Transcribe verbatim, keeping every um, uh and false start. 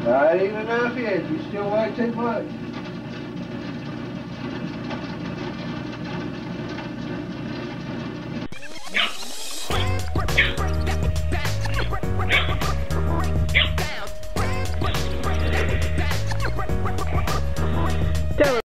Not even enough yet. You still weigh too much.